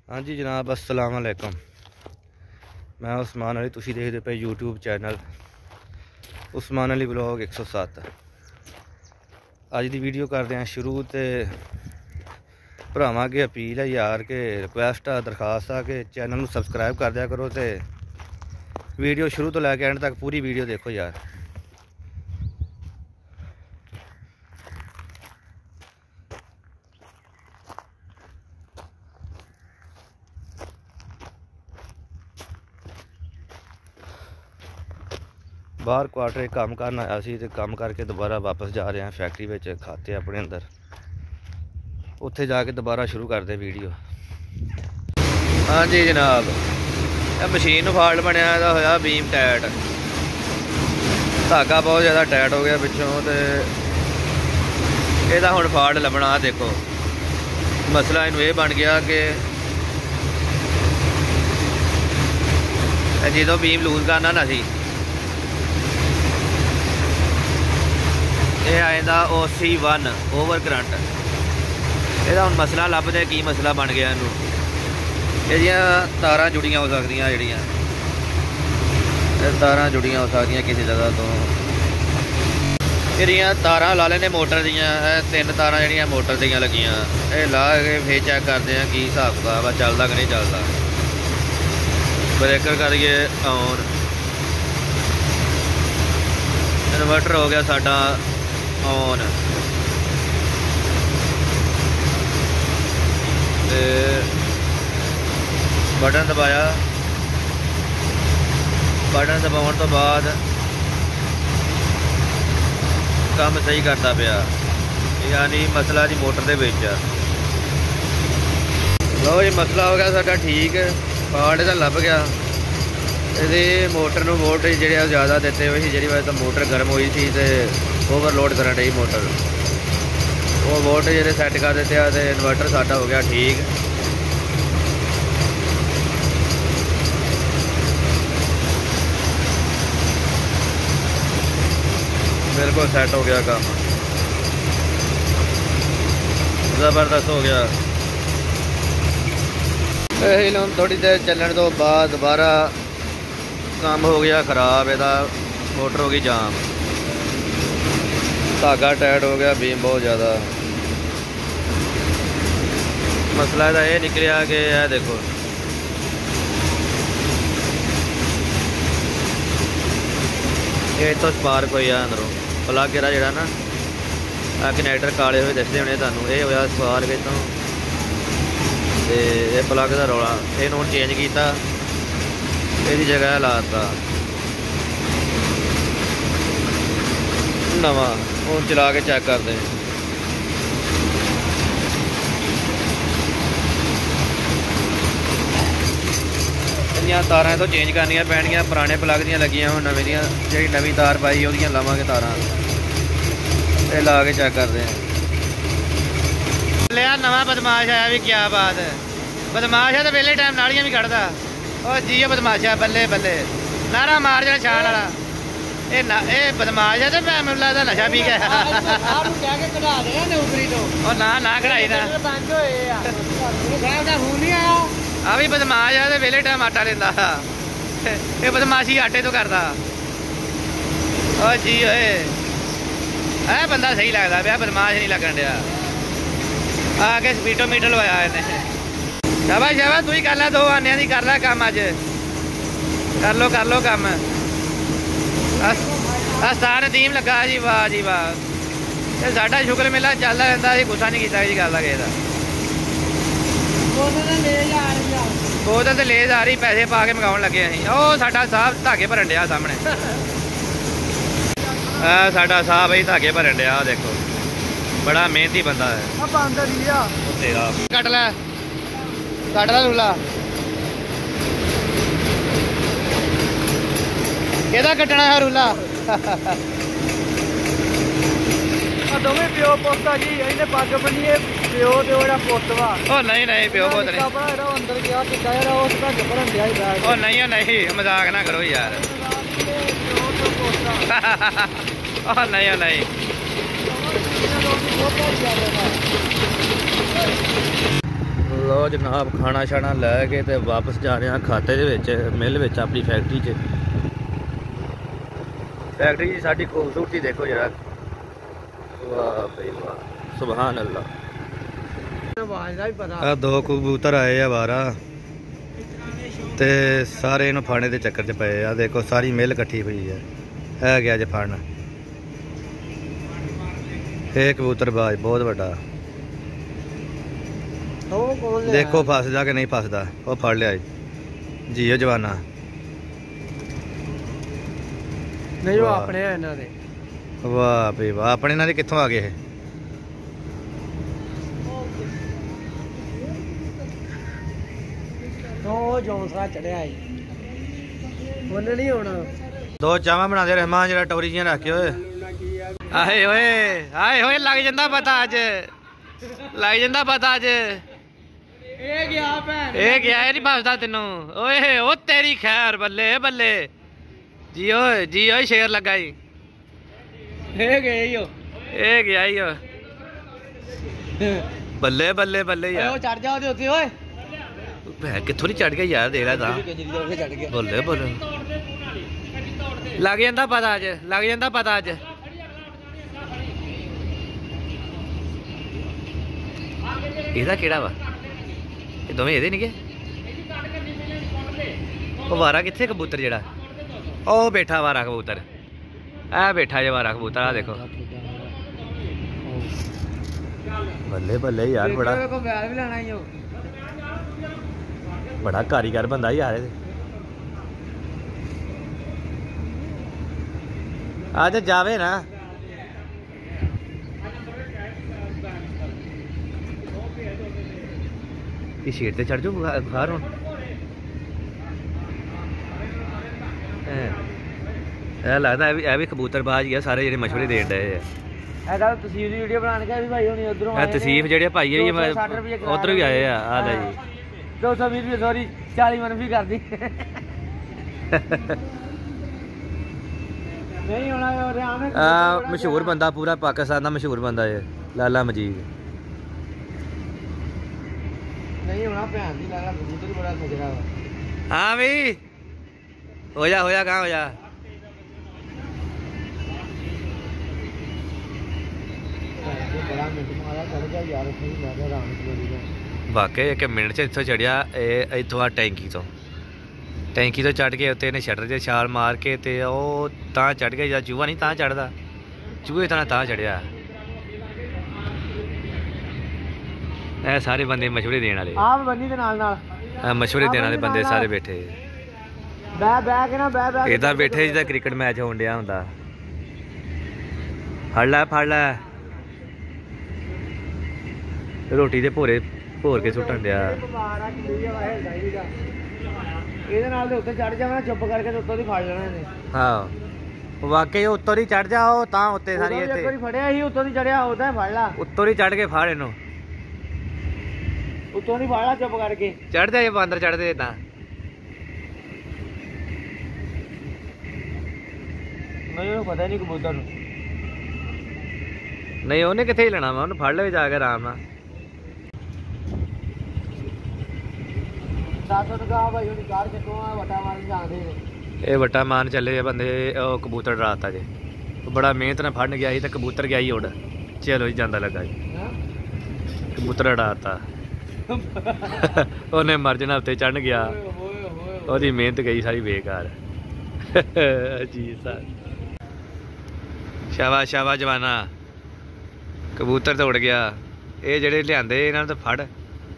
हाँ जी जनाब, अस्सलाम वालेकुम। मैं उस्मान अली, तुसी देखते पे YouTube channel Usman Ali blog 107। अज की वीडियो करते हैं शुरू। तो भरावां अगे अपील है यार कि रिक्वेस्ट आ, दरखास्त आ कि चैनल में सबसक्राइब कर दिया करो। तो वीडियो शुरू तो लैके एंड तक पूरी वीडियो देखो यार। बाहर क्वार्टर काम करन आया सी ते काम करके दोबारा वापस जा रहे हैं फैक्ट्री में, खाते अपने अंदर, उत्थे जाके दोबारा शुरू करते वीडियो। हाँ जी जनाब, मशीन फॉल्ट बनया होया बीम टाइट, धागा बहुत ज़्यादा टाइट हो गया पिछों। तो यदा हुण फॉल्ट लभना। देखो मसला इनू ये बन गया कि जो बीम लूज करना ना सी, यह आएगा OC1 ओवर करंट। यदा हुण मसला लभदे की मसला बन गया इनू। ये तारां जुड़ियां हो सकदियां, जिहड़ियां तारां जुड़ियां हो सकदियां किसी जगह तो। जिहड़ियां तारां ला लेने मोटर दियां, 3 तारां जिहड़ियां मोटर दियां लगियां, ये ला के फिर चेक करते हैं की हिसाब किताब है, चलदा कि नहीं चलदा। ब्रेकर करिए ऑन, इन्वर्टर हो गया साडा ऑन। बटन दबाया, बटन दबाने तो बाद काम सही करता पाया, यानी मसला जी मोटर दे विच। लो जी मसला हो गया साडा ठीक, फॉल्ट इहदा लभ गया। ये मोटर नूं वोल्टेज जिहड़े ज़्यादा दिते हुए सी, जिहड़ी वजह तो मोटर गर्म हुई थी ते ओवरलोड करन रही मोटर। वो वोल्टेज जिहड़े सैट कर दिते तो इन्वर्टर साडा हो गया ठीक। बिल्कुल सैट हो गया, काम ज़बरदस्त हो गया। यही थोड़ी देर चलने तो बाद दोबारा काम हो गया ख़राब, यदा मोटर हो गई जाम, धागा टाइट हो गया, बीम बहुत ज़्यादा। मसला यदा ये निकलिया कि यह देखो ये तो स्पार्क हुई है अंदरों, प्लग यदा जिहड़ा ना कनैक्टर काले हुए दिसदे होने तुहानूं, ये होया स्पार्क इतों। तो ये प्लग का रौला, इहनूं हुण चेंज किया, इसकी जगह लाता नवा। हूँ चला के चेक करते हैं। इन्नियां तारां तो चेंज करनियां पैणगियां, पुराने प्लग दियां लगियां हुण नवीं दियां, जिहड़ी नवीं तार पाई उहदियां लावांगे तारां। ये ला के चेक करते हैं। लिया नवा बदमाश आया भी, क्या बात है। बदमाश है तो वेले टाइम नालियां भी कढ़दा। ओ जी बदमाशा, बल्ले बल्ले, नारा मार जाना छाण वाला। ये बदमाश है तो मैं मैनूं लगदा नशा पी गया। ना कढ़ाई ना आ भी बदमाश है तो वेले टाइम आटा लेंदा। ये बदमाशी आटे तो करदा। ओ जी ओए है बंदा सही लगदा पिया, बदमाश नहीं लगन दिया। आके स्पीडोमीटर लवाया इन्हें। शाबाश शाबाश, तू ही कर लै, 2 आनियां दी कर लै काम अज। कर लो काम। आस्तान नदीम लगा जी, वाह जी वाह। ये साडा शुक्र मेला चलता रहता, गुस्सा नहीं किया जी गल किसी का। बोतल तो लेज आ रही, पैसे पा के मंगाउण लगे असीं। ओ साडा साहब धागे भरन दिया सामने, साडा साहब ही धागे भरन दिया। देखो बड़ा मेहनती बंदा है। तेरा कट लै लूला, केदा कटना है रूला। दोवें प्यो पुत जी, इन्हें पग बनी प्यो पुत वा। नहीं प्यो पुत नहीं, अंदर गया नहीं, मजाक ना करो यार। नहीं लो जनाब खाना शाना लैके ते वापस जा रहे हैं खाते दे विच मिल विच अपनी फैक्ट्री च। फैक्ट्री की साडी खूबसूरती देखो जरा, वाह भाई वाह, सुभान अल्लाह। दो कबूतर आए आ बारा ते सारे इन्हूं फाड़ने के चक्कर च पे आ। देखो सारी मिल कट्ठी हुई है गया जे फड़न। ये कबूतरबाज बहुत बड़ा, देखो फसदा कि नहीं फसदा। वो फड़ लिया जियो जवाना नहीं, वो अपने इन्हां दे। वाह भाई वाह, अपने इन्हां दे कित्थों आ गए? दो चावां बना दे रहमान जरा टोरी जियां रख के। आए होए आए होए, लग जांदा पता अज, लग जांदा पता अज। ये गया नहीं फसदा तेनू ओए ओ तेरी खैर, बल्ले बल्ले जी ओए शेर लगा ही। गया ही बल्ले बल्ले बल्ले यार, चढ़ जा ओए ओए कित्थों नहीं चढ़ गया यार, देख रहा था। बोले बोले लग जांदा पता अज, लग जांदा पता अज। ਇਹਦਾ ਕਿਹੜਾ ਵਾ? ਇਹ ਦੋਵੇਂ ਇਹਦੇ ਨਹੀਂ ਗਏ? ਉਹ ਵਾਰਾ ਕਿੱਥੇ ਕਬੂਤਰ ਜਿਹੜਾ? ਉਹ ਬੈਠਾ ਵਾਰਾ ਕਬੂਤਰ, ਆ ਬੈਠਾ ਜੇ ਵਾਰਾ ਕਬੂਤਰ, ਆ ਦੇਖੋ। ਬੱਲੇ ਬੱਲੇ ਯਾਰ, बड़ा कारीगर बंदा यार। आज जावे ना शेर ते चढ़ जाओ बुखार हूं। लगता है भी कबूतरबाज ही है सारे जेडे मशवरे देन डे। तसीफ जेडे भाई उधर भी आए आ जी। 220 रुपये सॉरी 40 मनफी कर दी। मशहूर बंदा, पूरा पाकिस्तान का मशहूर बंदा है लाला मजीद। हाँ भी हो जा कहाँ हो जा। वाकई एक मिनट च इतों चढ़िया, इतों आ टैंकी तो चढ़ के उत्ते इन्हें शटर से छाल मार के ते तां चढ़ गया। या चूहा नहीं तां चढ़दा, चूहे तां चढ़िया। ए सारे बंदे मशवरे देने वाले, मशवरे देने वाले बंदे सारे बैठे। इदा बैठे जिदा क्रिकेट मैच होन दिया हुंदा। फड़ लै रोटी दे भोर के सुटन दिया। हाँ वाकई उत्तों ही चढ़ जाओ तां उत्ते सारी उत्तों ही चढ़ के फाड़ इनू, उत्तों नहीं फाड़ा चुप करके चढ़ जाए बांदर चढ़ दे इदा। पता नहीं कबूतर नहीं उन्हें किथे लेना वा, उन्हें फड़ ले जाके आराम नाल। ये वटा मारन चले बंदे, कबूतर डराता जे। बड़ा मेहनत ने फड़न गया तो कबूतर गया ही उड़, चलो जी जांदा लगा जी, कबूतर उड़ाता। उन्हें मर जाना, उत्ते चढ़ गया, ओदी मेहनत गई सारी बेकार। जी सर शाबाश शाबाश जवाना, कबूतर तो उड़ गया। ये जेडे लियाते इन्हां तो फड़,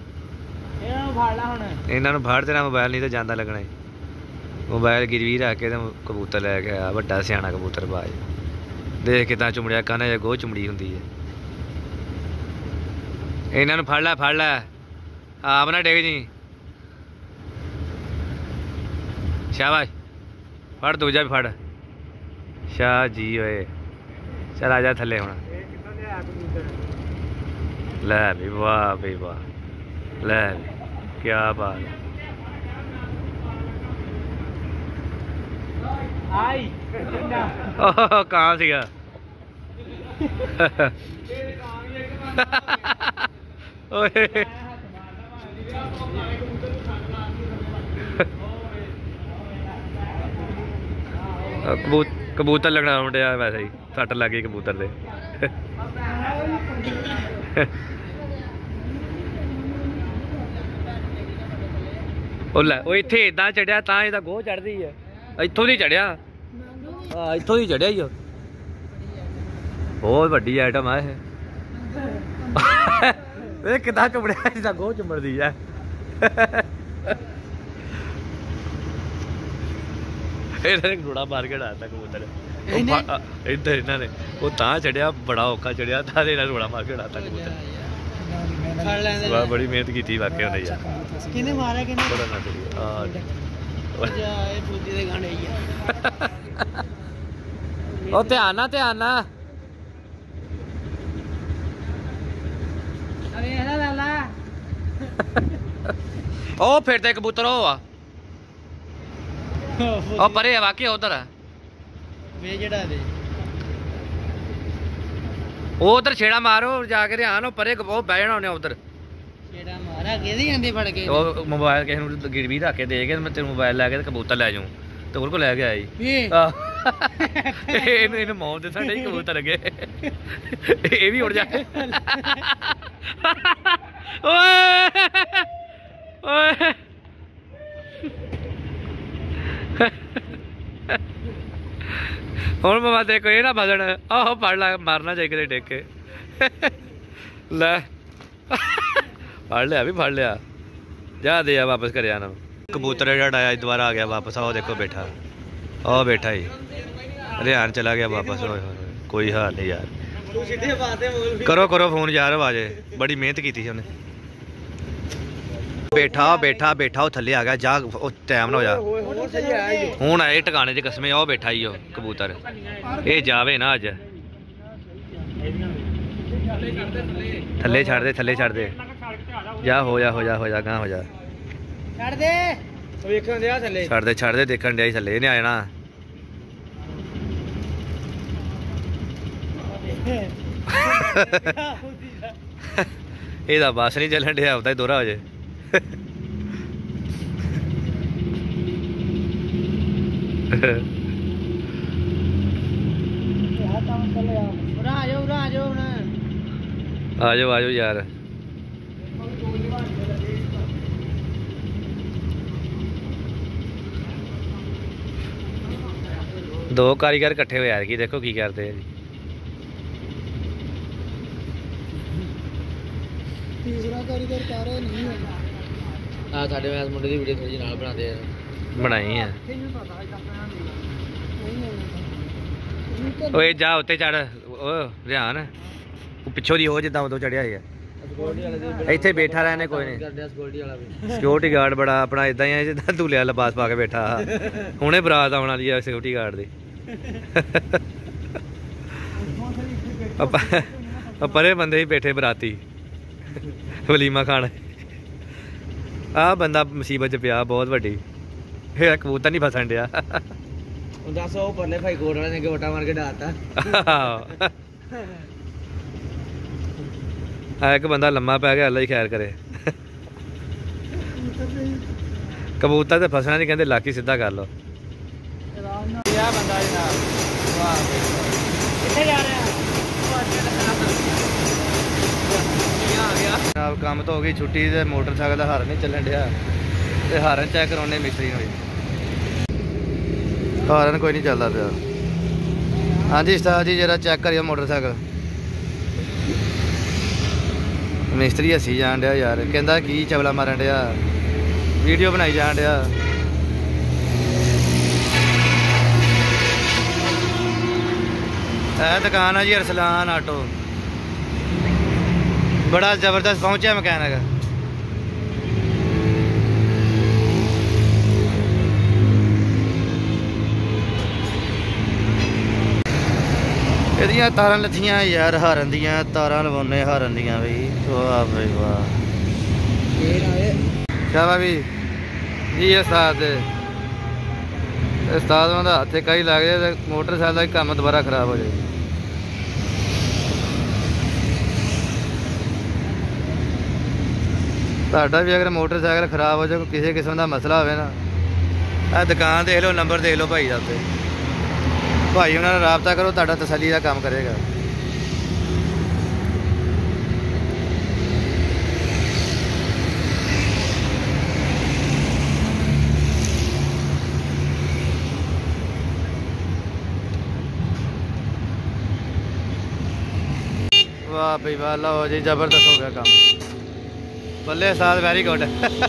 इन्हां फड़ तेरा मोबाइल नहीं तो जांदा लगना। मोबाइल गिरवी रख के कबूतर लै गया, बड़ा सियाना कबूतरबाज। देख के चुमड़िया काना या गोह चुमड़ी होंगी है। इन्हां फड़ लै आप ना डिग जी। शाबाश फड़, दूजा भी फड़। शाह जी होए, चल आ जा थले हुण। लै भी वाह भाई वाह, लै भी क्या बात। कहाँ सीगा? कबूतर लगना मुंडिया वैसे ही सट लग गई कबूतर दे। इत्थे इदा चढ़िया तां इहदा गोह चढ़दी है। इत्थों दी चढ़िया, हाँ इत्थों दी चढ़िया ही बहुत वड्डी आइटम है ये। किदा चुमड़िया जिदा गोह चुमड़दी है। रोड़ा मार के डालता कबूतर इधर इन्होंने वो तां चढ़िया, बड़ा औखा चढ़िया था रोड़ा मार के डालता कबूतर। बड़ी मेहनत की वाकई उन्हें यार। ध्यान ना ध्यान ना ओ फिर तो कबूतर हो परे है वाकई उधर है उधर छेड़ा मारो जाके ध्यान परे बह जाना उन्हें उधर मोबाइल किसी गिरवी रख के दे के मैं तेरे मोबाइल लैके कबूतर लै जाऊँ तो को लैके आई मौत दे साढ़े कबूतर अगे ये भी उड़ जाए। ਹੁਣ ਮਾਮਾ ਦੇਖੋ ਇਹ ਨਾ ਭਜਣ ਆਹੋ ਫੜ ਲਾ ਮਾਰਨਾ ਚਾਹੀਦਾ ਕਿਤੇ ਡਿੱਗ ਕੇ ਲੈ ਫੜ ਲਿਆ ਵੀ ਫੜ ਲਿਆ ਜਾ ਦੇ ਆ ਵਾਪਸ ਘਰੇ ਆਣਾ। कबूतर ਜਿਹੜਾ ਆਇਆ ਦੁਬਾਰਾ ਆ ਗਿਆ ਵਾਪਸ। ਆਓ ਦੇਖੋ ਬੈਠਾ ਆਹ ਬੈਠਾ ਹੀ ਰਿਆਨ ਚਲਾ ਗਿਆ ਵਾਪਸ। ਹੋਏ ਹੋਏ ਕੋਈ ਹਾਲ ਨਹੀਂ ਯਾਰ। ਕਰੋ ਕਰੋ ਫੋਨ ਯਾਰ ਆਵਾਜ਼ ਬੜੀ ਮਿਹਨਤ ਕੀਤੀ ਸੀ ਉਹਨੇ। बैठा बैठा बैठा वो थले आ गया जा टाइम ना हो जा हूँ आए टकाने च कसमें आओ बैठा ही कबूतर ये जावे ना अज थले छड़ दे थले छड़ दे जा हो जा हो जा हो जा गां हो जा छड़ दे देखन दिया थले नहीं आया ना ਇਹਦਾ ਬਸ ਨਹੀਂ ਚੱਲਣ ਡਿਆ ਉਹਦਾ ਹੀ ਦੋਹਰਾ ਹੋ ਜੇ। आ जाओ यार। दो कारीगर इकट्ठे हुए यार की देखो की करते हैं जी। तीसरा कारीगर कर रहे नहीं है आ साडे मैस मुंडे दी वीडियो थोड़ी नाल बनाते हैं बनाई है। ओए जा उत्ते चढ़ ओ ध्यान पिछों दी हो जिद्दां उदों चढ़िया है ਇੱਥੇ बैठा रहने कोई नहीं। सिक्योरिटी गार्ड बड़ा अपना इदां ही है जिद्दां दूल्हे वाला लिबास पा के बैठा हुणे बरात आउण वाली है सिक्योरिटी गार्ड दी। परे बंदे ही बैठे बराती वलीमा खान आ बंदा मुसीबत च पिया बहुत वड्डी कबूतर नहीं फसन दिया। एक बंदा लम्मा पै गया अल्लाह ही खैर करे। कबूतर तो फसना नहीं कहते लाकी सीधा कर लो। काम तो हो गई छुट्टी ते मोटरसाइकिल का हारन नहीं चलन दिया ते हारन चेक कराने मिस्त्री ने हारन कोई नहीं चलता पाया। हाँ जी उस्ताद जी जरा चेक करियो मोटरसाइकिल। मिस्त्री हसी जान दिया यार कहता की चवला मारन दिया वीडियो बनाई जान दिया। दुकान है जी अरसलान आटो बड़ा जबरदस्त पहुंचा मैकेनिक। ਇਹਦੀਆਂ ਤਾਰਾਂ ਲੱਥੀਆਂ ਯਾਰ ਹਾਰਨ ਦੀਆਂ ਤਾਰਾਂ ਲਵਾਉਣੇ ਹਾਰਨ ਦੀਆਂ ਬਈ ਵਾਹ ਬਈ ਵਾਹ ਸ਼ਾਬਾਸ਼ ਵੀ ਜੀ ਉਸਤਾਦ ਉਸਤਾਦਾਂ ਦਾ ਹੱਥੇ ਕਈ ਲੱਗ ਜਾਏ ਤੇ ਮੋਟਰਸਾਈਕਲ ਦਾ ਕੰਮ ਦੁਬਾਰਾ ਖਰਾਬ ਹੋ ਜਾਏ। ਤੁਹਾਡਾ ਵੀ ਅਗਰ ਮੋਟਰਸਾਈਕਲ ਖਰਾਬ ਹੋ ਜਾਏ, ਕਿਸੇ ਕਿਸਮ ਦਾ ਮਸਲਾ ਹੋਵੇ ਨਾ, ਇਹ ਦੁਕਾਨ ਦੇਖ ਲਓ, ਨੰਬਰ ਦੇਖ ਲਓ ਭਾਈ ਦਾ ਉੱਤੇ। ਭਾਈ ਉਹਨਾਂ ਨਾਲ ਰਾਬਤਾ ਕਰੋ, ਤੁਹਾਡਾ ਤਸੱਲੀ ਦਾ ਕੰਮ ਕਰੇਗਾ। वाह भाई वाह, लो जी जबरदस्त हो गया काम। बल्ले साथ, वेरी गुड।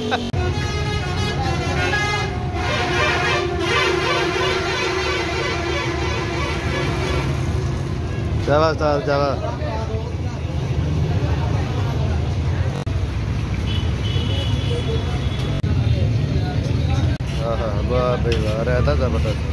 जावा साथ जावा। हाँ वाह भाई वाह, रहता जबरदस्त।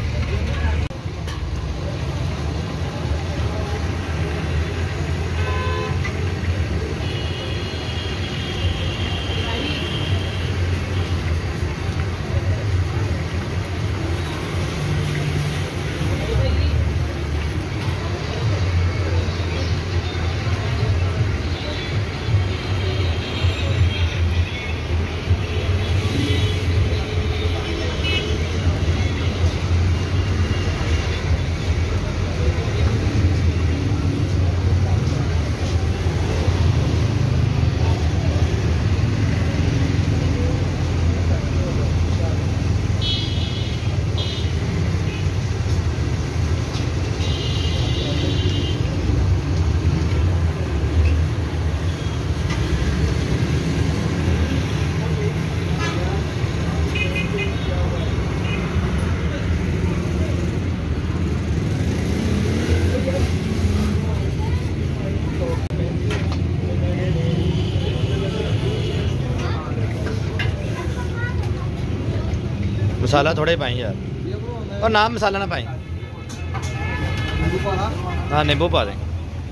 मसाला थोड़े पाई यार, और नाम मसाला ना पाई। हाँ नींबू पा दें।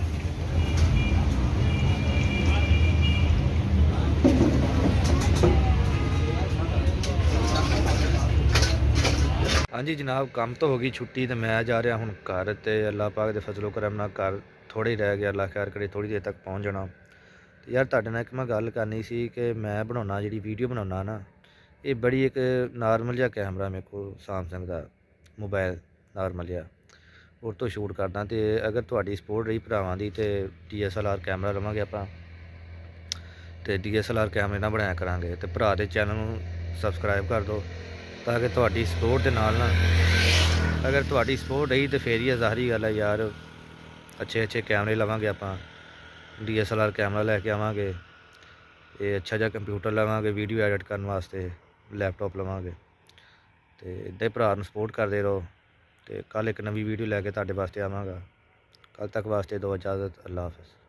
हाँ जी जनाब, काम तो होगी छुट्टी, तो मैं जा रहा हूँ घर। तो अल्लाह पाक दे फजलो करम नाल घर थोड़े ही रह गया, अल्लाह खैर करे थोड़ी देर तक पहुँच जाना। यार तुहाडे नाल एक मैं गल करनी सी कि मैं बनाना जी वीडियो बनाना ना, ये बड़ी एक नॉर्मल जहा कैमरा मेरे को सैमसंग का मोबाइल नॉर्मल जहा, और तो शूट करना। तो अगर तुहाडी सपोर्ट रही भरावां दी, तो DSLR कैमरा लवांगे आपां, तो DSLR कैमरे ना बनाया करांगे। तो भरा दे चैनल नूं सबसक्राइब कर दो, ताकि तुहाडी सपोर्ट दे नाल ना, अगर तुहाडी सपोर्ट रही तो फिर ही ज़ाहरी गल है यार, अच्छे अच्छे कैमरे लवांगे आपां, DSLR कैमरा लैके आवांगे, ये अच्छा जहा कंप्यूटर लवांगे वीडियो एडिट करने वास्ते, लैपटॉप लवांगे। तो इदा ही भरा नूं सपोर्ट करते रहो। तो कल एक नवी वीडियो लैके तुहाडे वास्ते आवांगा। कल तक वास्ते दो इजाज़त, अल्लाह हाफ़िज़।